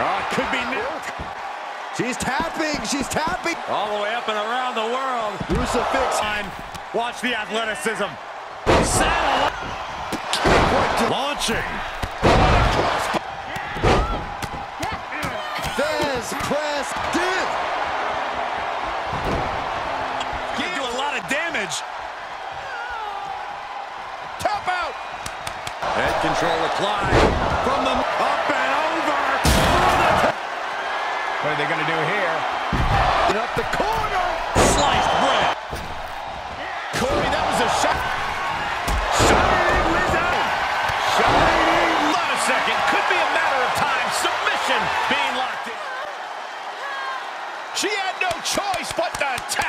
Could be new. She's tapping. She's tapping. All the way up and around the world. Crucifix. Watch the athleticism. Saddle. Launching. Fez press. Dip. Can do a lot of damage. Tap out. Head control applied. From the up and over. What are they going to do here? And up the corner. Sliced bread. Corey, that was a shot. Shining Lizzo. Shining. Not a second. Could be a matter of time. Submission being locked in. She had no choice but to